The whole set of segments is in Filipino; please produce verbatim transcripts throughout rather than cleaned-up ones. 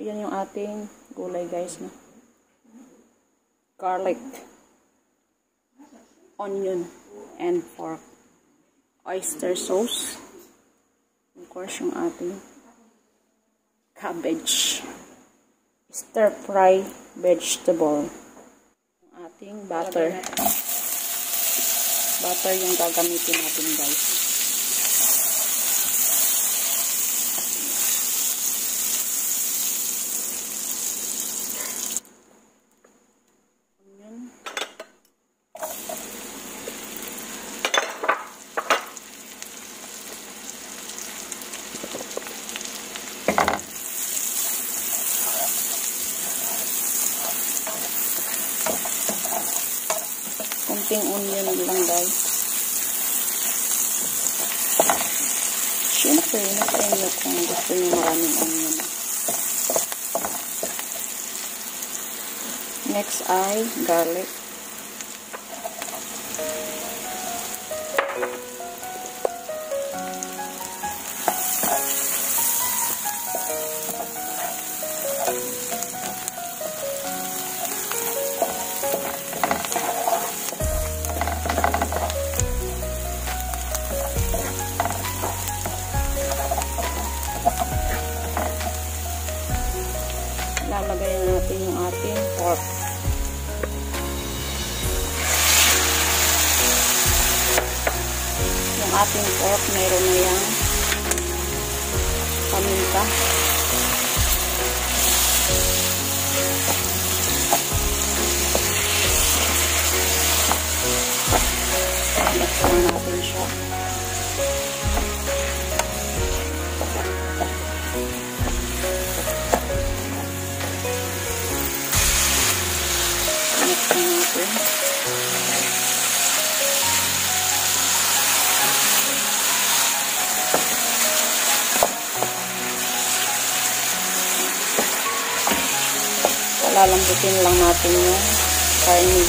yan yung ating gulay guys, no? Garlic, onion, and pork. Oyster sauce. Of course, yung ating cabbage. Stir fry vegetable. Yung ating butter. Butter yung gagamitin natin guys. Onion. Kunting onion lang guys. Siyempre, nasa inyo kung gusto nyo maraming onion. Next ay garlic. Lalagay natin yung ating pork. Yung ating pork, mayroon na yung paminta. Mix na natin siya. Lalambutin lang natin yung karne.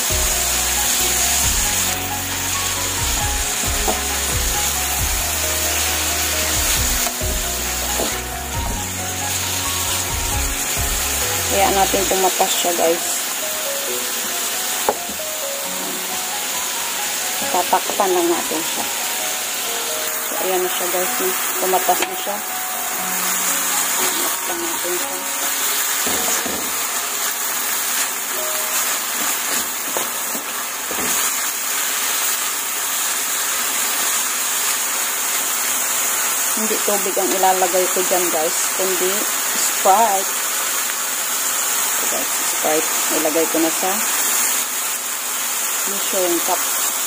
Kaya natin tumatas siya guys. Tatakpan lang natin siya. So ayan na siya guys. Tumatas na siya. Tatakpan natin siya. Hindi tubig ang ilalagay ko dyan guys, kundi Sprite. So guys, Sprite. Ilagay ko na sa measuring cup.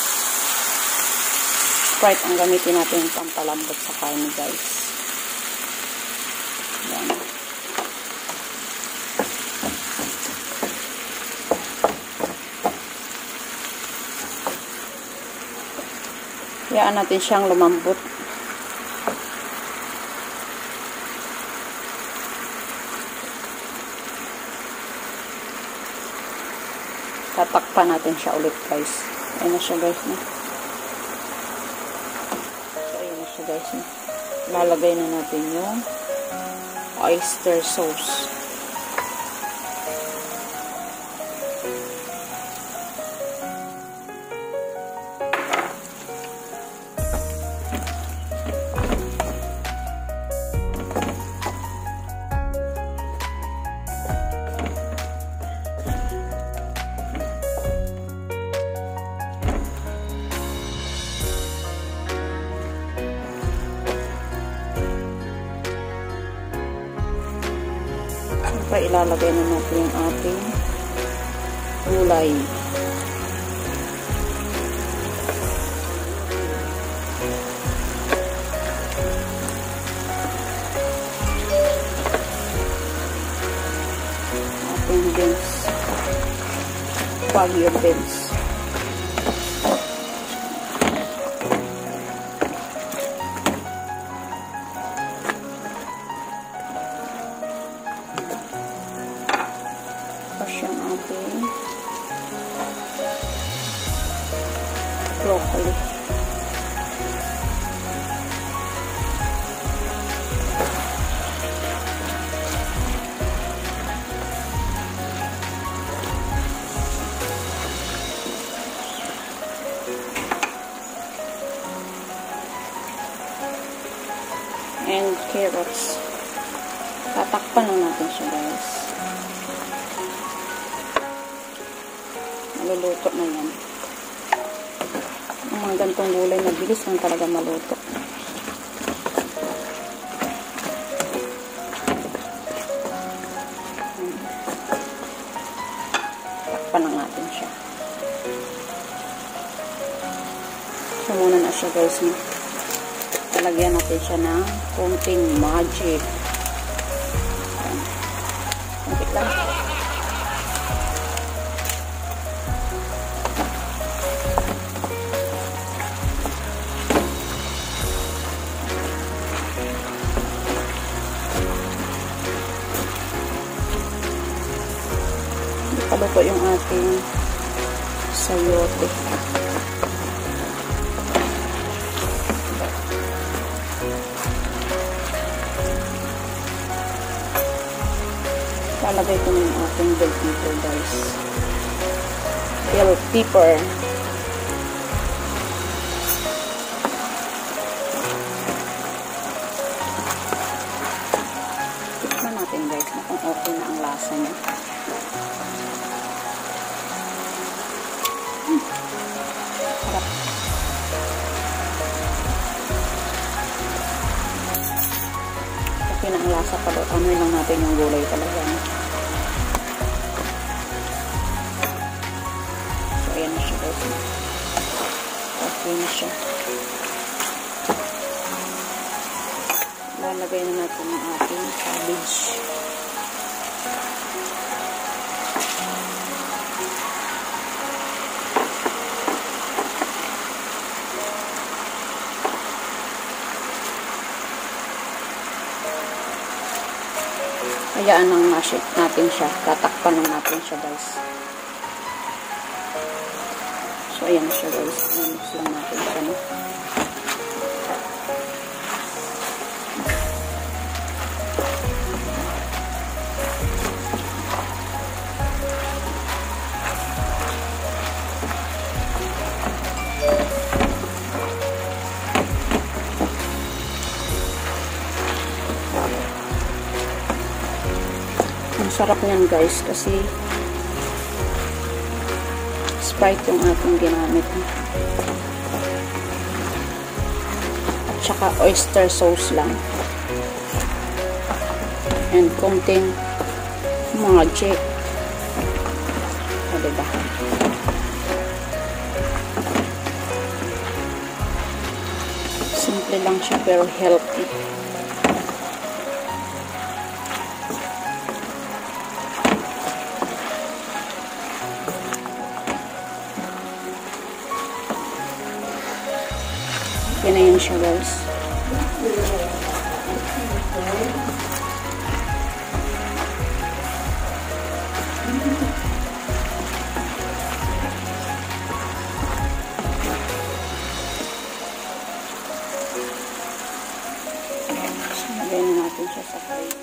Sprite ang gamitin natin yung pampalambot sa karne guys. Yan. Hayaan natin siyang lumambot. Tatakpan natin siya ulit guys. Ayan na siya guys. No? So ayan na siya guys. No? Lalagay na natin yung oyster sauce. Siyempre, ilalagay na natin yung ating gulay. Ating beans. Wagyu beans. Yung ating broccoli. carrots. Tatakpan lang natin siya, guys. Maluluto na yan. Ang mga gantong gulay, mabilis lang talaga maluto. Takpan lang natin siya. So, muna na siya, guys. No? Talagyan natin siya ng konting magic. Konting lang. Paluto yung ating sayote. Lalagay ko na yung ating bell pepper, guys. Bell pepper. Tikman natin, guys, na kung okay na ang lasa niya. Hmm. Harap. Okay na ang lasa pa doon. Amoy lang natin yung gulay talaga. So, ayan na siya, guys. Okay na siya. Lalagay na natin yung ating cabbage. Hayaan lang natin siya. Tatakpan lang natin siya, guys. So, ayan na siya, guys. Mix lang natin siya, no? Ang sarap niyan, guys, kasi Sprite yung ating ginamit. At saka oyster sauce lang. And konting magic. O, diba? Simple lang siya pero healthy. Yan na yun siya, guys. So, lagyan natin siya sa plate.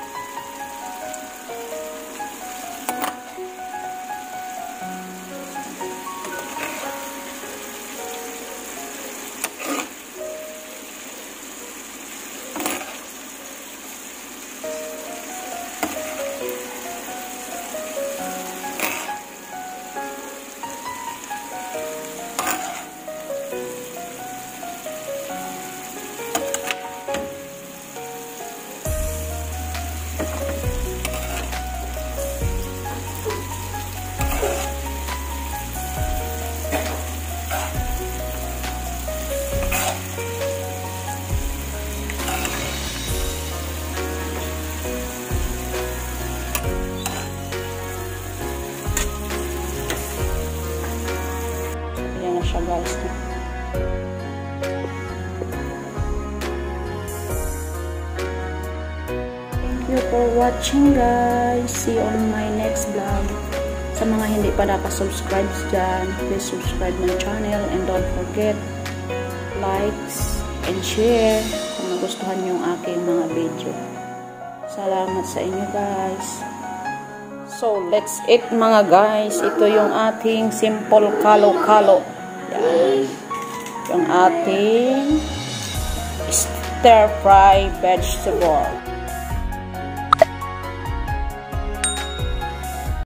Siya, guys. Thank you for watching, guys. See you on my next vlog. Sa mga hindi pa nakasubscribe dyan, please subscribe my channel and don't forget likes and share kung nagustuhan nyo ang aking mga video. Salamat sa inyo, guys. So, let's eat, mga guys. Ito yung ating simple kalo-kalo. Yan. Yung ating stir fry vegetable.